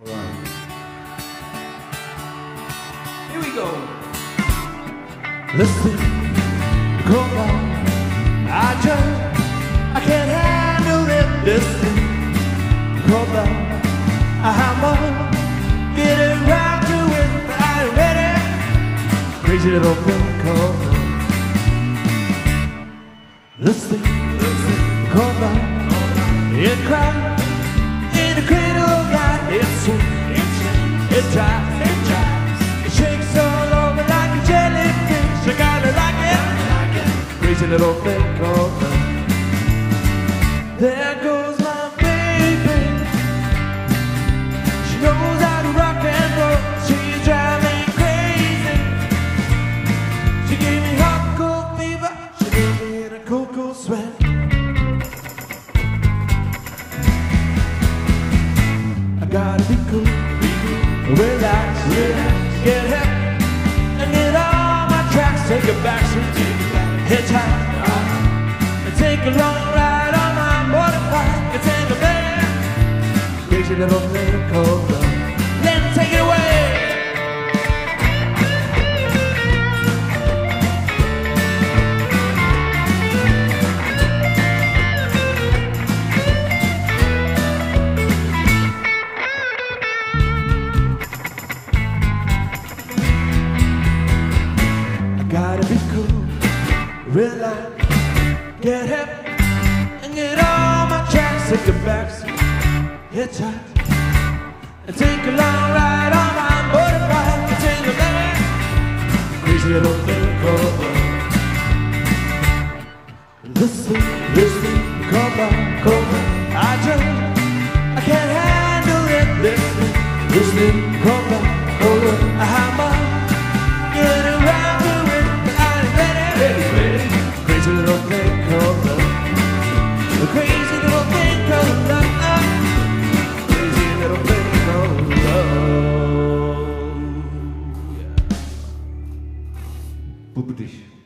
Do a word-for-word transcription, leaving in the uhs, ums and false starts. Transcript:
Alright. Here we go. Listen, come on, I just, I can't handle it. Listen, come on, I'm on, getting round to it, but I ain't ready. Crazy little thing, come on. Listen, listen, come on, it cries in the cradle, God, it swings, it swings, it drives, it drives, it shakes all over like a jellyfish. I gotta like it, like it. Crazy little thing called love. There goes my baby. She knows how to rock and roll. She's driving me crazy. She gave me hot cold fever. She gave me in a cold, cold sweat. I gotta be cool, be cool, relax, relax, get hip, and get all my tracks. Take a back seat, hitchhike, and take a long ride on my motorbike. It's in the bed, crazy little thing called love. Then take it away. Gotta be cool, relax, get hip, and get all my tracks. Take a backseat, hitchhike, and take a long ride on my motorbike. It's in the back, crazy little thing called love. Listen, listen, come on, come on. I just, I can't handle it. Listen, listen, come on, come on. I'm on, get around. Crazy little thing called love. The crazy little thing called love. Crazy little thing called love. Yeah. Boop-a-dish.